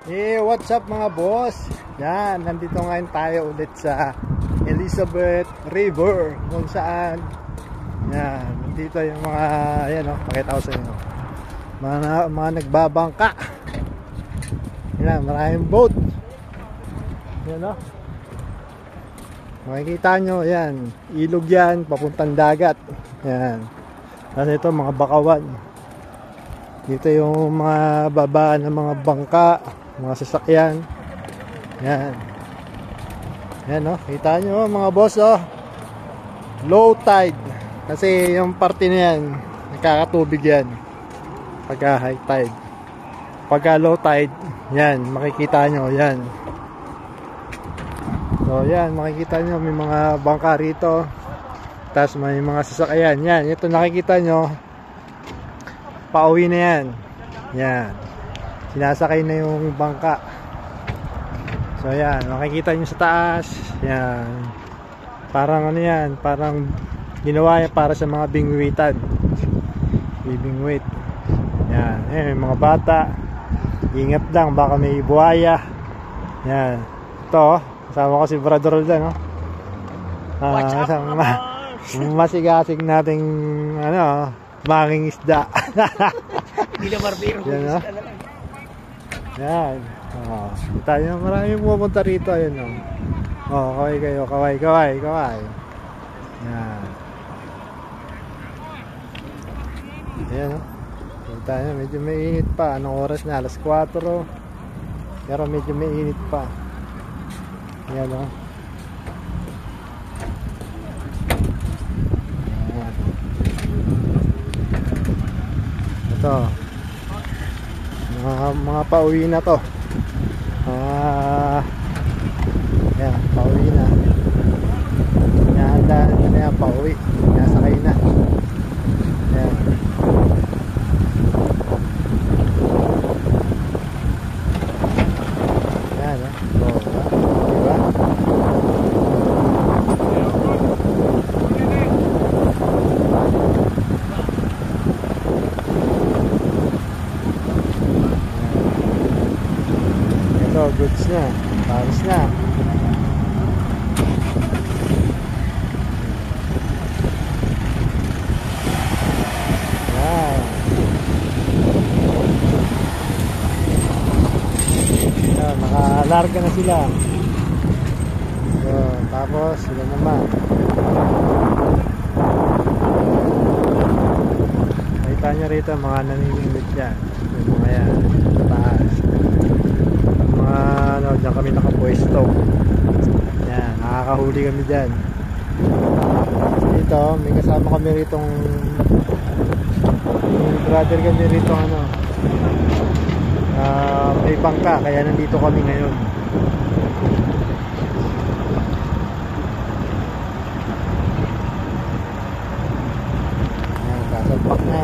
What's up mga boss? Yan, nandito ngayon tayo ulit sa Elizabeth River, kung saan yan, dito yung mga yan, pakita ko sa inyo, mga nagbabangka. Yan, maraming boat. Yan, makikita nyo, yan, ilog yan, papuntang dagat. Yan, kasi ito mga bakawan. Dito yung mga babaan ng mga bangka, mga sasakyan. Yan. Yan, kita nyo mga boss, low tide. Kasi yung parte na yan, nakakatubig yan pagka high tide. Pagka low tide, yan, makikita nyo, yan. So yan, makikita nyo may mga bangka rito. Tapos may mga sasakyan. Yan, ito nakikita nyo, pauwi na yan. Yan, sinasakay na yung bangka. So yan, makikita nyo sa taas. Yan, parang ano yan, parang ginawa yan para sa mga bingwitan, bibingwit. Yan, may mga bata, ingat lang, baka may buhaya. Yan, ito, kasama ko si Brother Roldan, masigasig nating manging isda. Hindi na barbero. Yan, yan. Tayo maraming pumunta rito. Yan, kaway kayo. Kaway. Yan. Yan, tayo, medyo mainit pa. Anong oras na? Alas 4. Pero medyo mainit pa. Yan, Yan. Ito, mga pauwi na to. Yan, pauwi na. Nahandaan na yan, pauwi. Nasakay na. Yan. Yan, diba? Goods na, paris na. Yan. Yan, nakalarga na sila. So, tapos sila naman. Nakita nyo rito mga naniningwit dyan. Yung mga yan, sa taas. Diyan kami nakapwesto. Yan, nakakahuli kami dyan. Dito, may kasama kami ritong brother kami rito may bangka, kaya nandito kami ngayon. Yan, kasalpak na.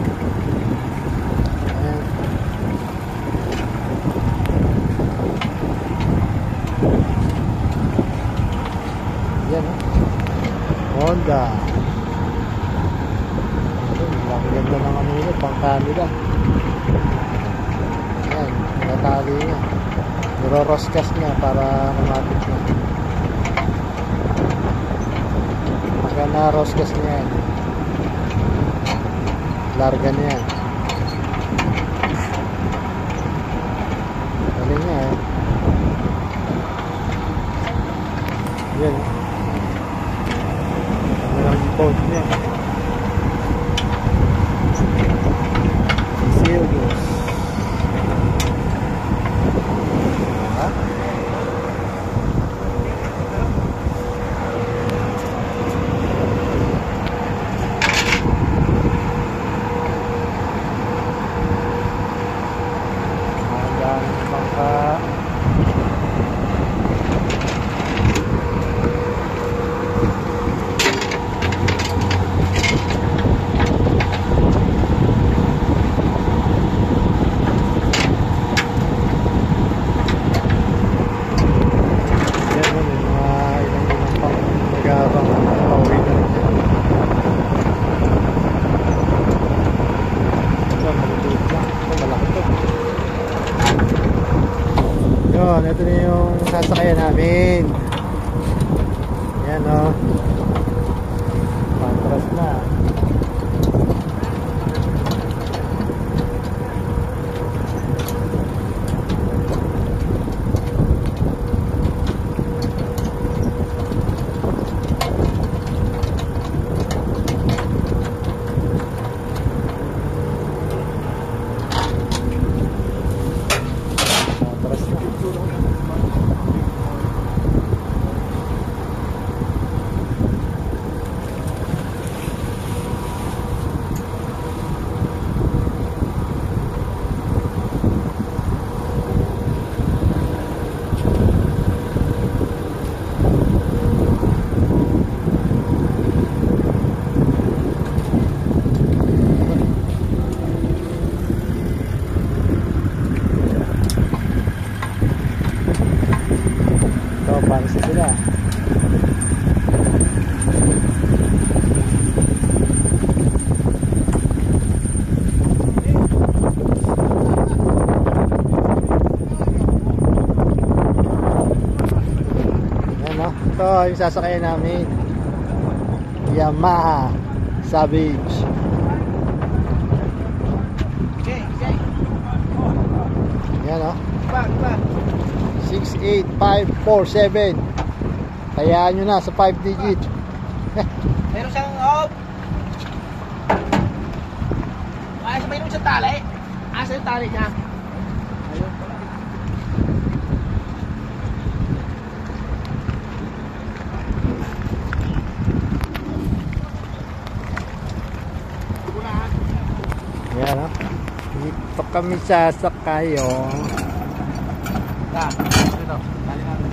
Yan, Honda. Ang ganda ng bangka nila. Yan, natali niya. Niroroskas niya para kumapit niya. Pagka naroskas niya yan, larga niya. Galing niya Yan. Ang boat niya. Silgos. Yun, ito na yung sasakyan namin. Yan o. Pantras na. Para sa sila. Ayan o. Ito yung sasakyan namin. Yamaha Savage. Ayan o. 68547. Kayaan nyo na sa 5 digit. Meron siyang ayos ba yung sa tali? Asa yung tali niya? Ayun pala. Ayan o. Dito kami sasakay o. Dito. Tali natin.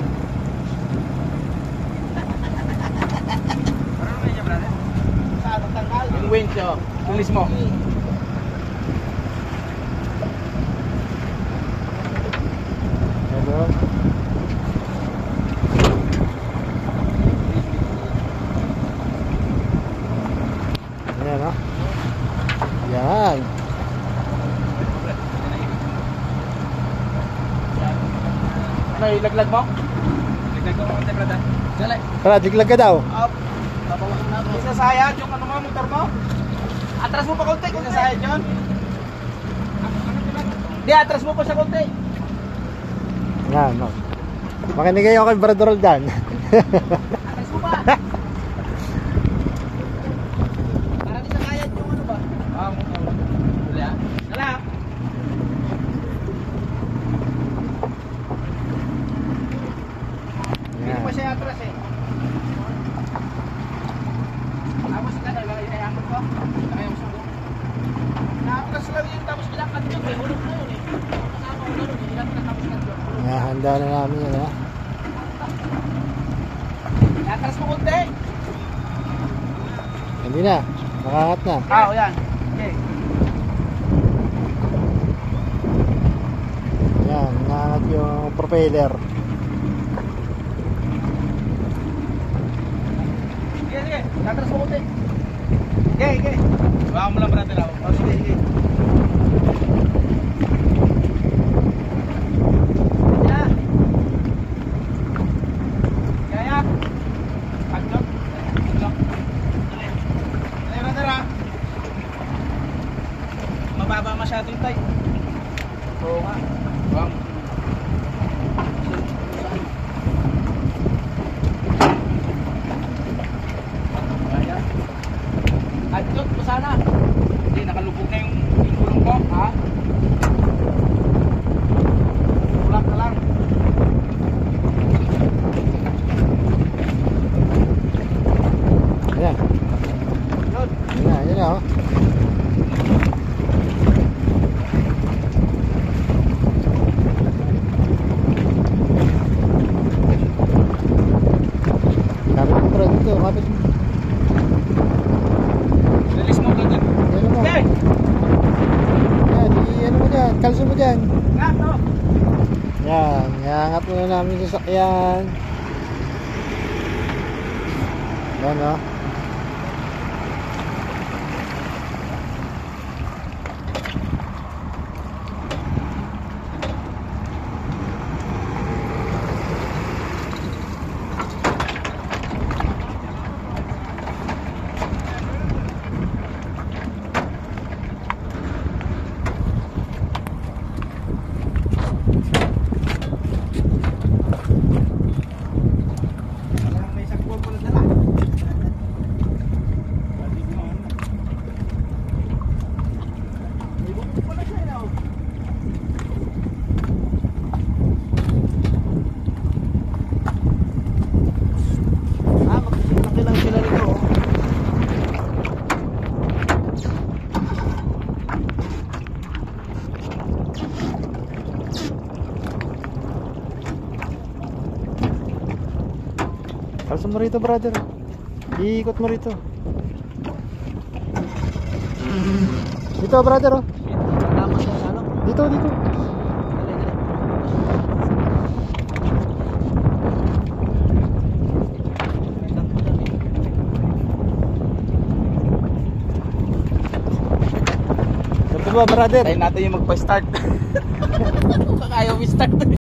Ano naman niya, brother? Saan ang tanggal? Yung winch, tulis mo. Hello. Ayan o. Yan. Ano, ilaglag mo? Ilaglag mo konti, brother. Dali. Tara, diglag ka daw. Up. Isasayad yung ano mo, motor mo. Atras mo pa konti. Isasayad yun. Di, atras mo pa sa konti. Yan o. Makinig kayo kay Brother Roldan. Atras mo pa. Para di sakayad yung ano ba? Motor. Dali ah. Dali ah. Hindi pa siya atras eh. Tapos ka na, inayaman ko. Ayaw sa mo. Nakatras lang yun, tapos bilangkat yun. May hulog na yun eh. Kasama ko gano'n, hindi natin natapos na yun. Handa na namin yan ha. Atras mo konti. Hindi na. Nakakat na. Oo, yan. Okay. Yan. Nakakat yung propeller. Sige, sige. Atras mo konti. Okay, okay. Baka mo lang brother ako. Oh, sige, sige. Kaya. Kaya. Pagdok. Pagdok. Dali, brother ah. Mababa masyado yung tayo. Oo nga. Bang. Adjot mo sana. Hindi, nakalubog na yung gulong ko. Ha? Tulak na lang. Ayan. Yun. Ayan na oh. Kapit mo bro dito. Kapit mo. Release mo ganyan. Ano mo? Okay. Yan. Ano mo dyan? Kalso mo dyan. Nga, no. Yan. Iangat mo na namin sa sasakyan. Yan oh. Kalsam mo rito, brother. Iikot mo rito. Dito, brother, oh. Tapos sa ano? Dito, dito. Dito ba, brother? Tayo natin yung magpa-start. Kung ayaw i-start.